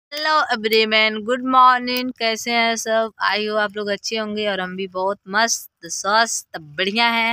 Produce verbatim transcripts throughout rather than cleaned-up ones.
Hello everyone, good morning. कैसे हैं सब? आई हो आप लोग अच्छे होंगे और हम भी बहुत मस्त स्वस्थ बढ़िया हैं।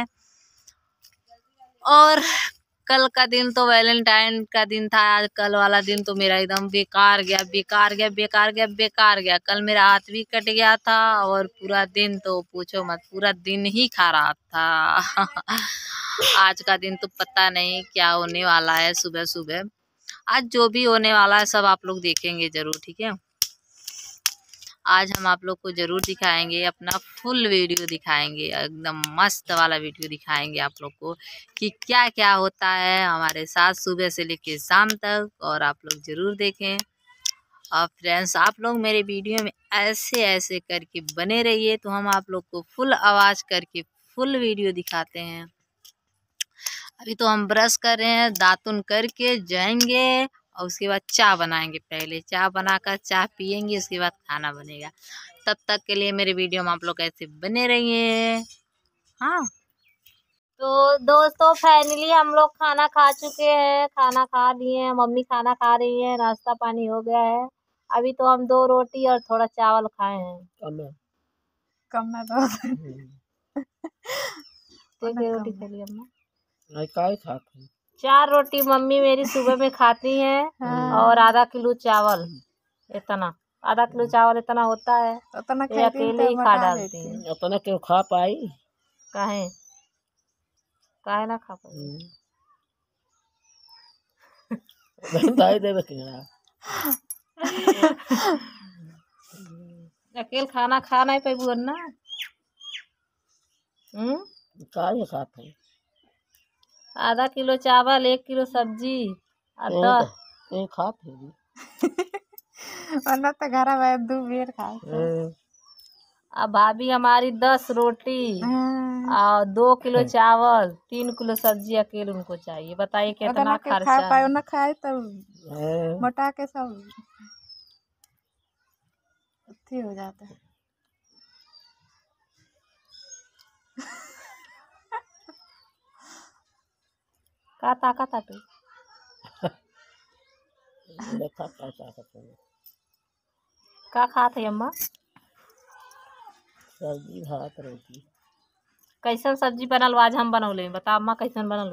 और कल का दिन तो वैलेंटाइन का दिन था। आज कल वाला दिन तो मेरा एकदम बेकार गया बेकार गया बेकार गया बेकार गया। कल मेरा हाथ भी कट गया था और पूरा दिन तो पूछो मत, पूरा दिन ही खराब था। आज का दिन तो पता नहीं क्या होने वाला है। सुबह सुबह आज जो भी होने वाला है सब आप लोग देखेंगे जरूर, ठीक है। आज हम आप लोग को जरूर दिखाएंगे, अपना फुल वीडियो दिखाएंगे, एकदम मस्त वाला वीडियो दिखाएंगे आप लोग को कि क्या क्या होता है हमारे साथ सुबह से लेके शाम तक। और आप लोग जरूर देखें। और फ्रेंड्स, आप लोग मेरे वीडियो में ऐसे ऐसे करके बने रहिए तो हम आप लोग को फुल आवाज़ करके फुल वीडियो दिखाते हैं। अभी तो हम ब्रश कर रहे हैं, दातुन करके जाएंगे और उसके बाद चाय बनाएंगे। पहले चाय बनाकर चाय पियेंगे, उसके बाद खाना बनेगा। तब तक के लिए मेरे वीडियो में आप लोग ऐसे बने रहिए। हाँ, तो दोस्तों फाइनली हम लोग खाना खा चुके हैं। खाना खा लिए हैं, मम्मी खाना खा रही है, नाश्ता पानी हो गया है। अभी तो हम दो रोटी और थोड़ा चावल खाए हैं। कम है कम है तो रोटी खा ली अम्मा। काय खाते हैं? चार रोटी मम्मी मेरी सुबह में खाती हैं और आधा किलो चावल। इतना आधा किलो चावल इतना होता है, उतना अकेले ही खा डालती है। उतना क्यों खा पाई? काहे काहे ना खा पाई? अकेले खाना खा नहीं पाई ना। हम्म काहे खाते हैं? आधा किलो चावल, एक किलो सब्जी, आधा खाते वरना तो घर में दो बेर खाते। अब भाभी हमारी दस रोटी और दो किलो चावल, तीन किलो सब्जी अकेले उनको चाहिए। बताइए कितना खर्चा है। ना खाए तो मोटा के सब अच्छी हो जाता है। का ताकत है तू? का खाते अम्मा? सब्जी भात रोटी। कैसन सब्जी बनल आज हम बनौले? बता अम्मा कैसन बनल?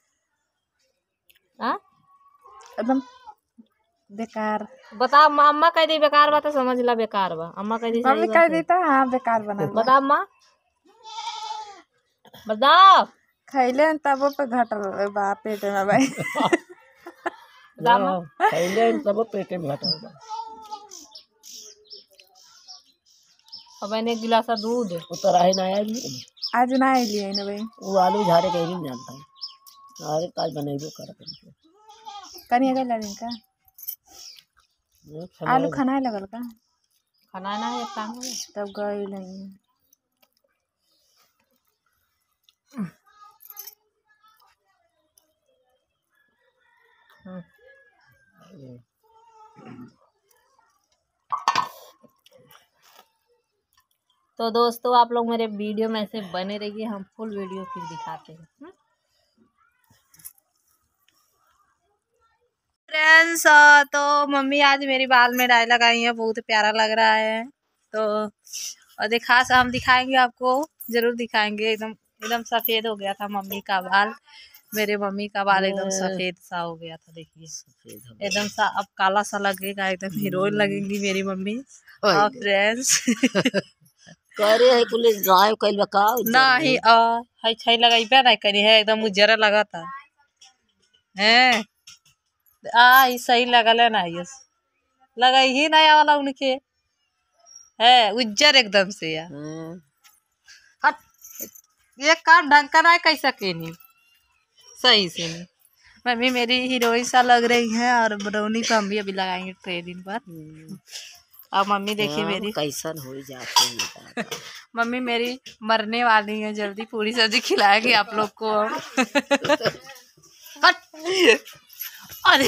हाँ एकदम बेकार। बता अम्मा। अम्मा कह दी बेकार बा तो समझ ला बेकार बा। अम्मा कह दी मम्मी कह दी तो हाँ बेकार बना। बता अम्मा, बताओ। खैले तब पे घटल बा पेट में भाई। खैले तब पेट में घटल बा। अब मैंने एक गिलास दूध उतर आहे ना आया आज ना आई लिए ना भाई। वो आलू झाड़े के नहीं जानता है। अरे काज बनेबो करत है कनिया के लड़न का आलू खाना लगल का खाना ना है तब गई नहीं। तो दोस्तों आप लोग मेरे वीडियो में ऐसे बने रहिए, हम फुल वीडियो फिर दिखाते हैं। फ्रेंड्स, तो मम्मी आज मेरी बाल में डाई लगाई है, बहुत प्यारा लग रहा है। तो और दिखा हम दिखाएंगे आपको, जरूर दिखाएंगे। एकदम एकदम सफेद हो गया था मम्मी का बाल। मेरे मम्मी का बाल एकदम सफेद सा हो गया था। देखिए एकदम सा अब काला सा लगेगा, एकदम हीरोइन लगेंगी मेरी मम्मी। और फ्रेंड्स करे है पुलिस ड्राइव कइल बा का नहीं अ है छै लगाइबे नहीं करी है, एकदम उजरा लगा था हैं। आ ही सही लगल है ना, ये लगाई ही नया वाला उनके है उज्जर एकदम से यार। हट ये का ढंग का ना कैसा के नहीं सही से नहीं। मम्मी मेरी हीरोइन सा लग रही है और ब्राउनी को हम भी अभी लगाएंगे ट्रेनिंग पर। अब मम्मी देखिए मेरी कैसन हो जाती है। मम्मी मेरी मरने वाली है, जल्दी पूरी सब्जी खिलाएंगे आप लोग को। अरे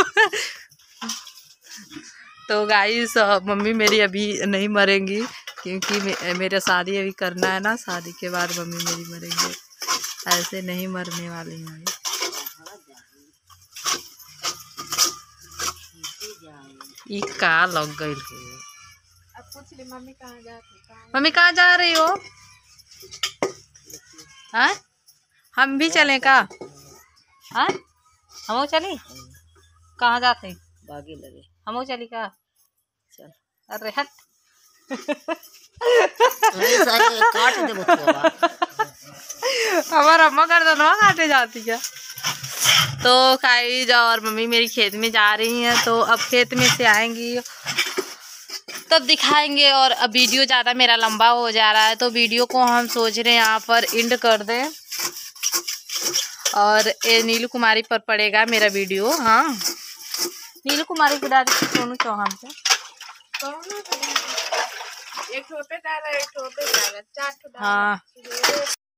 तो गाइस मम्मी मेरी अभी नहीं मरेंगी क्योंकि मे, मेरा शादी अभी करना है ना। शादी के बाद मम्मी मेरी मरेंगे, ऐसे नहीं मरने वाली हैं। ये का लग गई। अब पूछ ले मम्मी कहाँ जाती। मम्मी कहाँ जा रही हो? हाँ हम भी चलें का? हाँ हम चली। कहाँ जाते? बागी लगे। हम चली का? चल। अरे हट। काट दे हमारा अम्मा कर दो ना काटे जाती है। तो गाइस और मम्मी मेरी खेत में जा रही हैं, तो अब खेत में से आएंगी तब दिखाएंगे। और अब वीडियो ज़्यादा मेरा लंबा हो जा रहा है, तो वीडियो को हम सोच रहे हैं यहाँ पर एंड कर दें। और ये नीलू कुमारी पर पड़ेगा मेरा वीडियो। हाँ नीलू कुमारी की दादी सोनू चौहान से एक ठोपे डाला, एक ठोपे डाला, चार ठो डाला। हाँ